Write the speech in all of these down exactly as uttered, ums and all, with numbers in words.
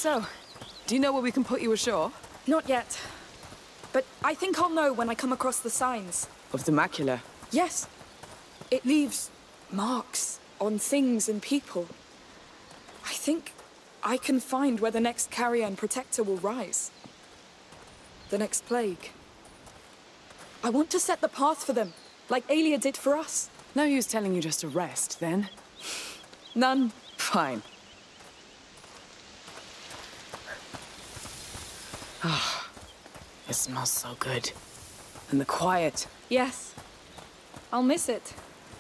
So, do you know where we can put you ashore? Not yet. But I think I'll know when I come across the signs. Of the macula? Yes. It leaves marks on things and people. I think I can find where the next carrier and protector will rise. The next plague. I want to set the path for them, like Aelia did for us. No use telling you just to rest, then. None. Fine. Ah, it smells so good. And the quiet. Yes. I'll miss it.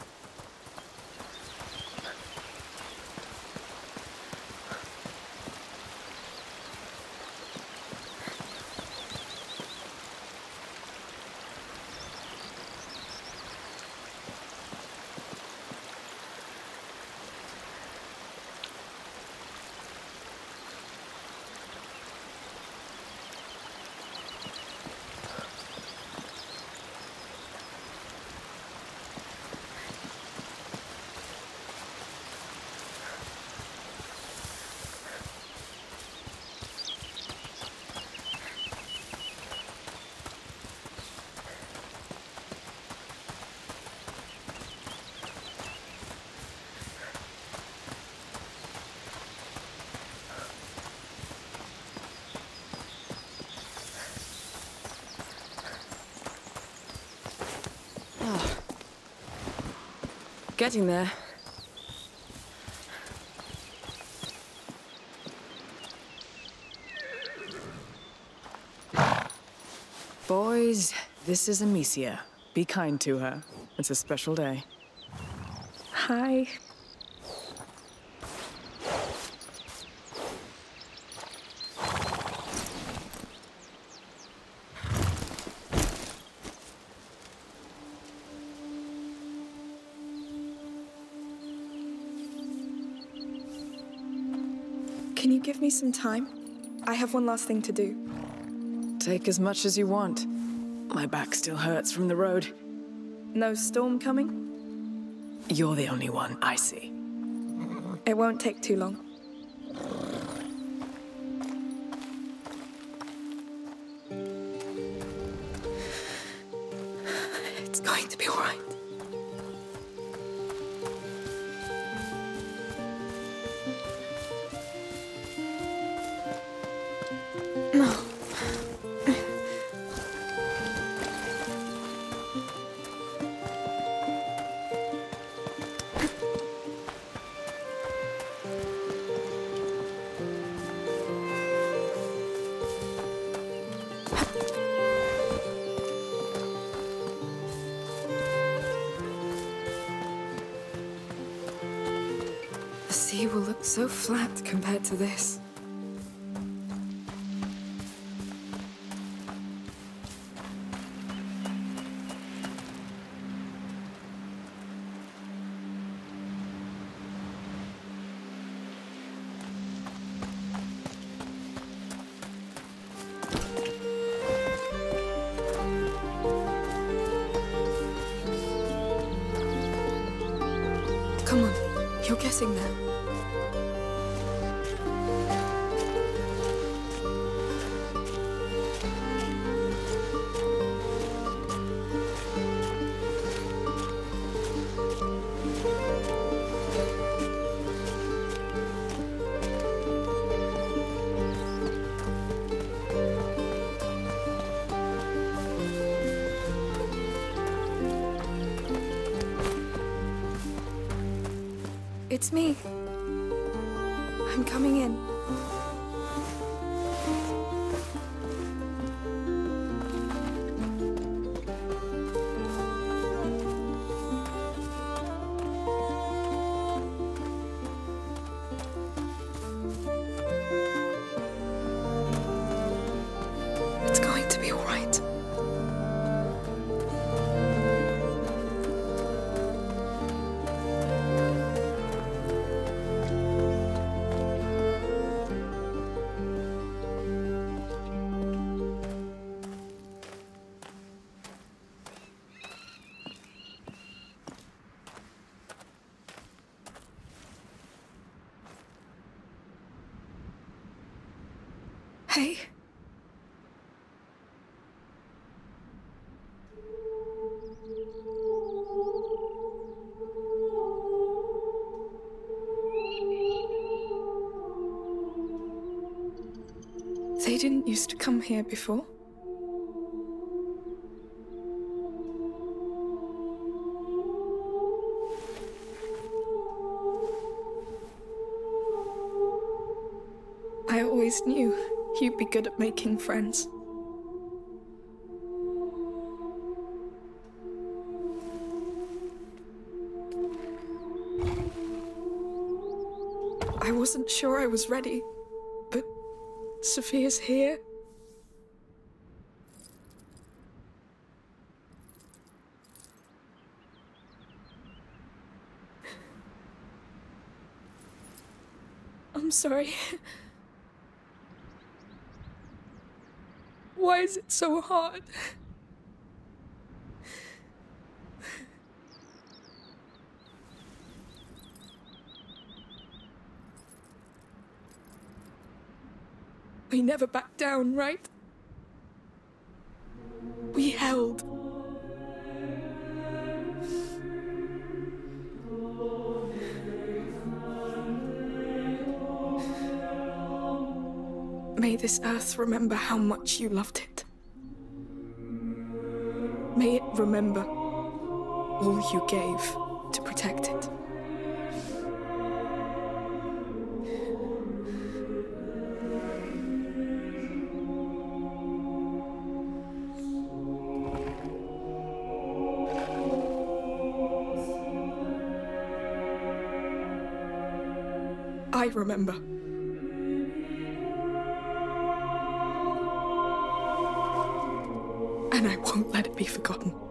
Getting there. Boys, this is Amicia. Be kind to her. It's a special day. Hi. Can you give me some time? I have one last thing to do. Take as much as you want. My back still hurts from the road. No storm coming? You're the only one I see. It won't take too long. It's going to be all right. No. The sea will look so flat compared to this. Come on, you're getting there. It's me. I'm coming in. It's going to be all right. Hey. They didn't used to come here before. I always knew you'd be good at making friends. I wasn't sure I was ready, but Sophia's here. I'm sorry. Why is it so hard? We never backed down, right? We held. May this earth remember how much you loved it. May it remember all you gave to protect it. I remember. And I won't let it be forgotten.